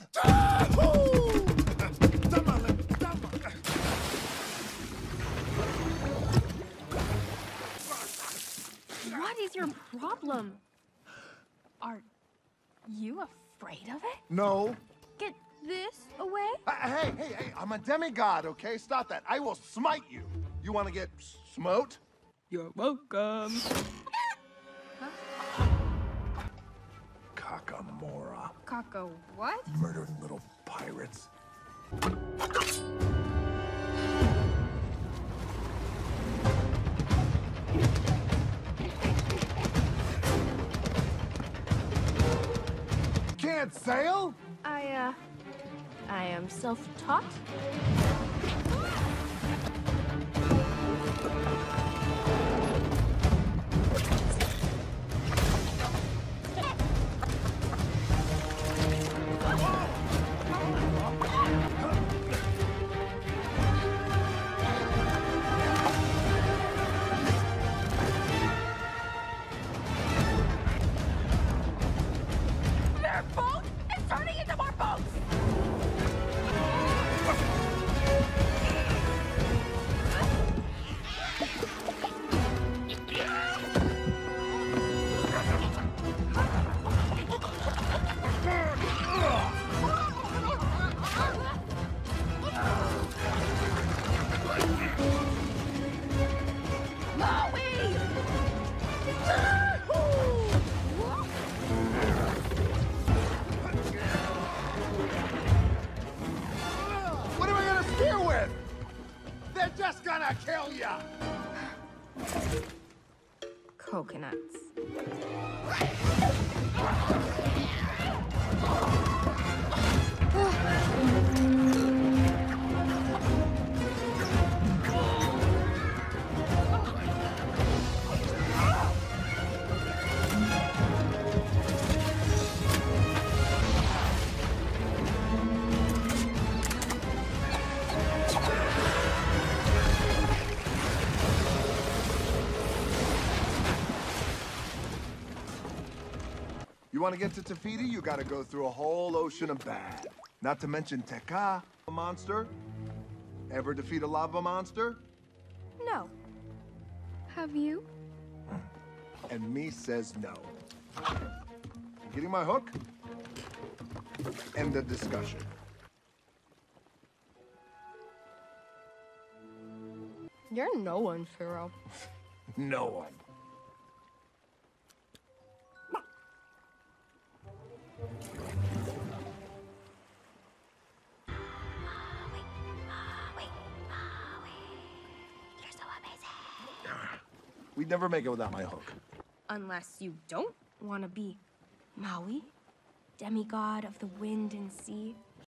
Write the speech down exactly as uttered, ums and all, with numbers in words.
What is your problem? Are you afraid of it? No. Get this away? Uh, hey, hey, hey, I'm a demigod, okay? Stop that. I will smite you. You want to get smote? You're welcome. Kakamora. Kaka what? Murdering little pirates. Can't sail? I, uh, I am self-taught. Their boat is turning into more boats! What am I gonna steer with? They're just gonna kill ya! Coconuts. You want to get to Tafiti, you gotta go through a whole ocean of bad. Not to mention Tekka, a monster. Ever defeat a lava monster? No. Have you? And me says no. Getting my hook? End of discussion. You're no one, Pharaoh. No one. You're so amazing. We'd never make it without my hook. Unless you don't want to be Maui, demigod of the wind and sea.